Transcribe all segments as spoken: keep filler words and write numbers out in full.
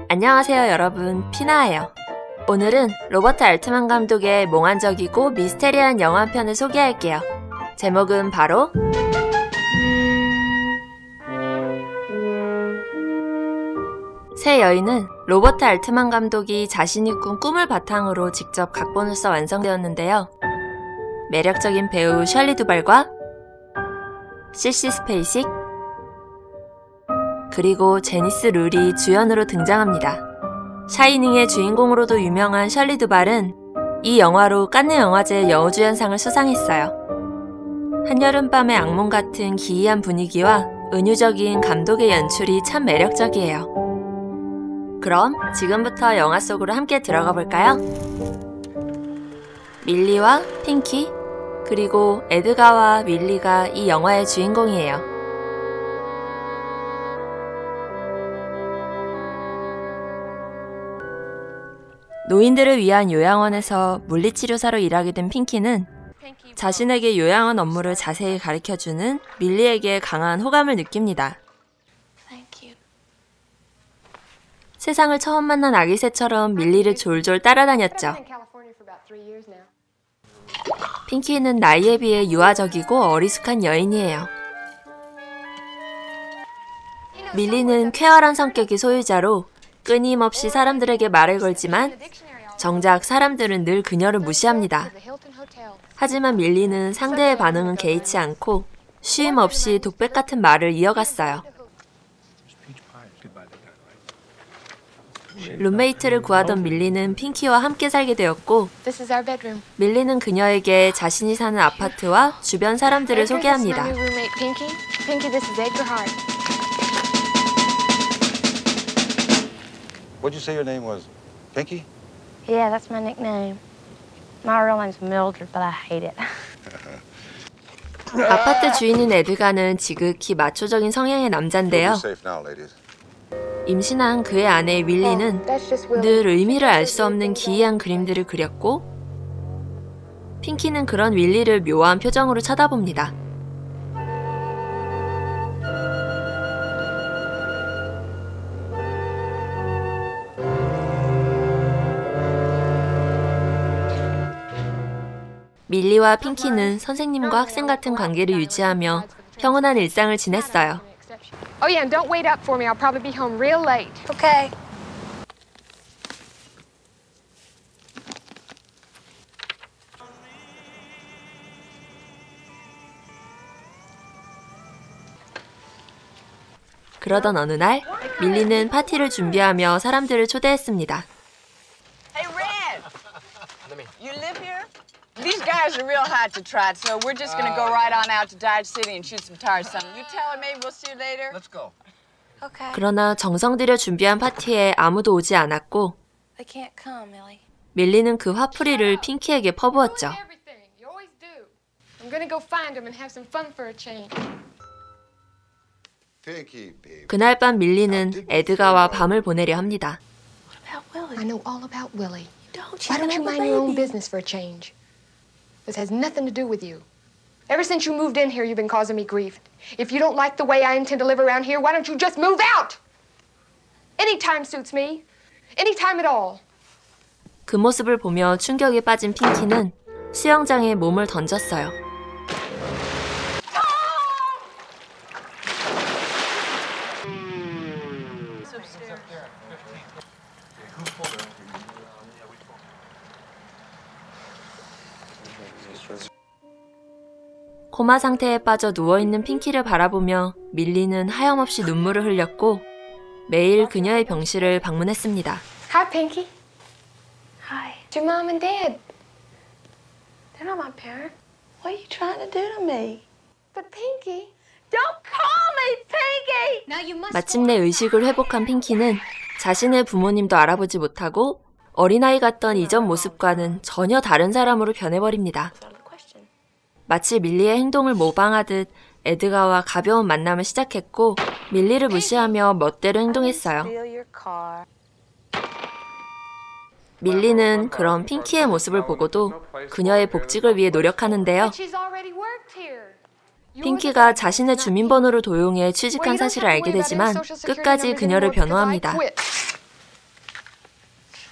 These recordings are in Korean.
안녕하세요 여러분, 피나예요. 오늘은 로버트 알트만 감독의 몽환적이고 미스테리한 영화 한 편을 소개할게요. 제목은 바로 새 여인은 로버트 알트만 감독이 자신이 꾼 꿈을 바탕으로 직접 각본을 써 완성되었는데요. 매력적인 배우 셜리 두발과 시시 스페이식 그리고 제니스 룰이 주연으로 등장합니다. 샤이닝의 주인공으로도 유명한 셜리 두발은 이 영화로 칸느 영화제 여우주연상을 수상했어요. 한여름밤의 악몽 같은 기이한 분위기와 은유적인 감독의 연출이 참 매력적이에요. 그럼 지금부터 영화 속으로 함께 들어가 볼까요? 밀리와 핑키, 그리고 에드가와 윌리가 이 영화의 주인공이에요. 노인들을 위한 요양원에서 물리치료사로 일하게 된 핑키는 자신에게 요양원 업무를 자세히 가르쳐주는 밀리에게 강한 호감을 느낍니다. 세상을 처음 만난 아기새처럼 밀리를 졸졸 따라다녔죠. 핑키는 나이에 비해 유아적이고 어리숙한 여인이에요. 밀리는 쾌활한 성격의 소유자로 끊임없이 사람들에게 말을 걸지만 정작 사람들은 늘 그녀를 무시합니다. 하지만 밀리는 상대의 반응은 개의치 않고 쉼 없이 독백 같은 말을 이어갔어요. 룸메이트를 구하던 밀리는 핑키와 함께 살게 되었고 밀리는 그녀에게 자신이 사는 아파트와 주변 사람들을 소개합니다. What'd you say your name was? Pinky? Yeah, that's my nickname. My real name's Mildred, but I hate it. 아파트 주인인 에드가는 지극히 마초적인 성향의 남잔데요. 임신한 그의 아내 윌리는 늘 의미를 알 수 없는 기이한 그림들을 그렸고 핑키는 그런 윌리를 묘한 표정으로 쳐다봅니다. 밀리와 핑키는 선생님과 학생 같은 관계를 유지하며 평온한 일상을 지냈어요. Oh yeah, and don't wait up for me. I'll probably be home real late. Okay. 그러던 어느 날, 밀리는 파티를 준비하며 사람들을 초대했습니다. Hey, Red! You live here? These guys are real hot to trot, so we're just gonna go right on out to Dodge City and shoot some tires. You tell her maybe we'll see you later. Let's go. Okay. 그러나 정성 들여 준비한 파티에 아무도 오지 않았고 They can't come, Millie. 밀리는 그 화풀이를 핑키에게 퍼부었죠. Everything. You always do. I'm gonna go find them and have some fun for a change. Pinky, baby. 그날 밤 밀리는 에드가와 밤을 보내려 합니다. What about Willie? I know all about Willie. Don't Why you don't you mind your own business for a change? This has nothing to do with you. Ever since you moved in here, you've been causing me grief. If you don't like the way I intend to live around here, why don't you just move out? Any time suits me. Any time at all. 그 모습을 보며 충격에 빠진 핑키는 수영장에 몸을 던졌어요. 코마 상태에 빠져 누워있는 핑키를 바라보며 밀리는 하염없이 눈물을 흘렸고 매일 그녀의 병실을 방문했습니다. Hi, Pinky. Hi. It's your mom and dad. They're not my parents. What are you trying to do to me? But Pinky. Don't call me Pinky! Now you must. 마침내 의식을 회복한 핑키는 자신의 부모님도 알아보지 못하고 어린아이 같던 이전 모습과는 전혀 다른 사람으로 변해버립니다. 마치 밀리의 행동을 모방하듯 에드가와 가벼운 만남을 시작했고 밀리를 무시하며 멋대로 행동했어요. 밀리는 그런 핑키의 모습을 보고도 그녀의 복직을 위해 노력하는데요. 핑키가 자신의 주민번호를 도용해 취직한 사실을 알게 되지만 끝까지 그녀를 변호합니다.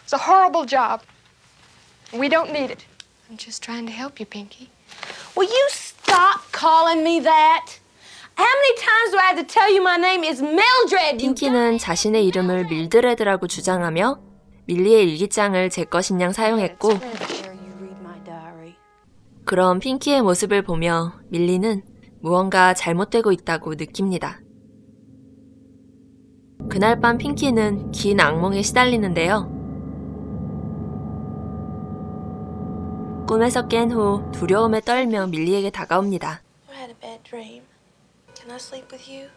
It's a horrible job. We don't need it. I'm just trying to help you, Pinky. Will you stop calling me that? How many times do I have to tell you my name is Mildred? you 핑키는 자신의 이름을 밀드레드라고 주장하며 밀리의 일기장을 제 것인 양 사용했고, 그런 핑키의 모습을 보며 밀리는 무언가 잘못되고 있다고 느낍니다. 그날 밤 핑키는 긴 악몽에 시달리는데요. 꿈에서 깬 후 두려움에 떨며 밀리에게 다가옵니다. I had a bad dream. Can I sleep with you?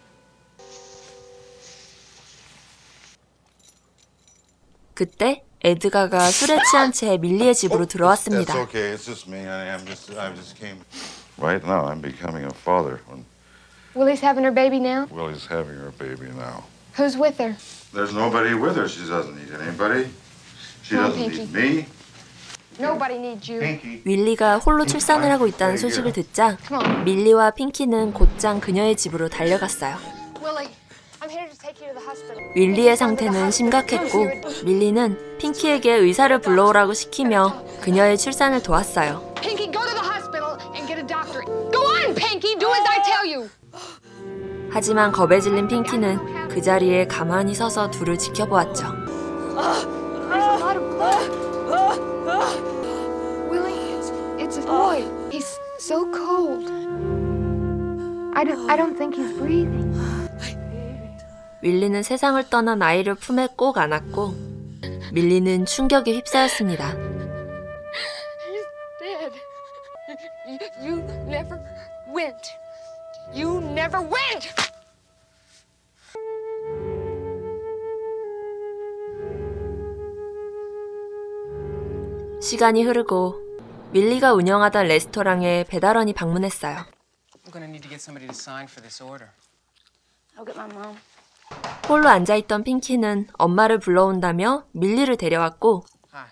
그때 에드가가 술에 취한 채 밀리의 집으로 들어왔습니다. That's okay. It's just me, honey. I'm just, I just came. Right now, I'm becoming a father. When Willie's having her baby now? Willie's having her baby now. Who's with her? There's nobody with her. She doesn't need anybody. She Come on, doesn't Pinky. need me. Nobody needs you. Pinky. 윌리가 홀로 출산을 하고 있다는 소식을 듣자 밀리와 핑키는 곧장 그녀의 집으로 달려갔어요. Willie, I'm here to take you to the hospital. 윌리의 상태는 심각했고 밀리는 핑키에게 의사를 불러오라고 시키며 그녀의 출산을 도왔어요. Pinky, go to the hospital and get a doctor. Go on, Pinky. Do as I tell you. 하지만 겁에 질린 핑키는 그 자리에 가만히 서서 둘을 지켜보았죠. There's a lot of blood. Willie, it's, it's a boy. He's so cold. I don't, I don't think he's breathing. 윌리는 세상을 떠난 아이를 품에 꼭 안았고 밀리는 충격에 휩싸였습니다. He's dead. You, you never went. You never went. 시간이 흐르고 밀리가 운영하던 레스토랑에 배달원이 방문했어요. I'm gonna need to get somebody to sign for this order. I'll get my mom. 홀로 앉아있던 핑키는 엄마를 불러온다며 밀리를 데려왔고 Hi.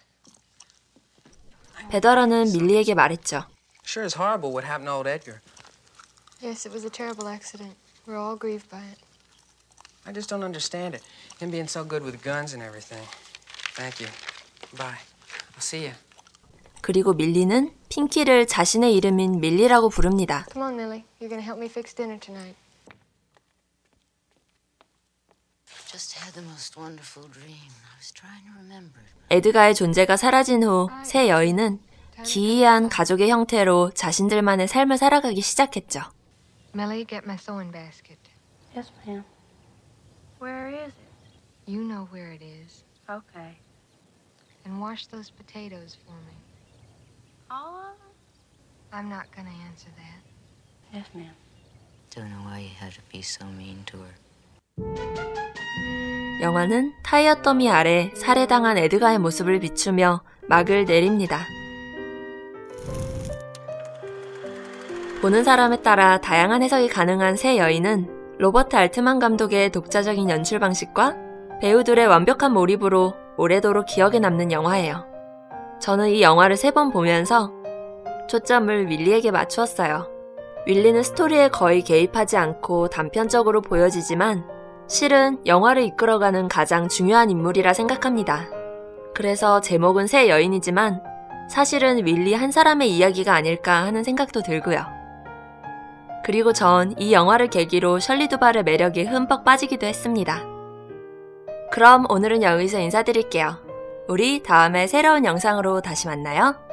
배달원은 밀리에게 말했죠. Sure is horrible what happened to old Edgar. Yes, it was a terrible accident. We're all grieved by it. I just don't understand it. Him being so good with guns and everything. Thank you. Bye. I'll see you. 그리고 밀리는 핑키를 자신의 이름인 밀리라고 부릅니다. Come on, Millie. You're gonna help me fix dinner tonight. Just had the most wonderful dream. I was trying to remember it. 에드가의 존재가 사라진 후 새 여인은 기이한 가족의 형태로 자신들만의 삶을 살아가기 시작했죠. Millie, get my sewing basket. Yes, ma'am. Where is it? You know where it is. Okay. And wash those potatoes for me. Oh. I'm not gonna answer that. Yes, ma'am. Don't know why you had to be so mean to her. 영화는 타이어 더미 아래 살해당한 에드가의 모습을 비추며 막을 내립니다. 보는 사람에 따라 다양한 해석이 가능한 새 여인은 로버트 알트만 감독의 독자적인 연출 방식과 배우들의 완벽한 몰입으로 오래도록 기억에 남는 영화예요. 저는 이 영화를 세 번 보면서 초점을 윌리에게 맞추었어요. 윌리는 스토리에 거의 개입하지 않고 단편적으로 보여지지만 실은 영화를 이끌어가는 가장 중요한 인물이라 생각합니다. 그래서 제목은 새 여인이지만 사실은 윌리 한 사람의 이야기가 아닐까 하는 생각도 들고요. 그리고 전 이 영화를 계기로 셜리 두발의 매력에 흠뻑 빠지기도 했습니다. 그럼 오늘은 여기서 인사드릴게요. 우리 다음에 새로운 영상으로 다시 만나요.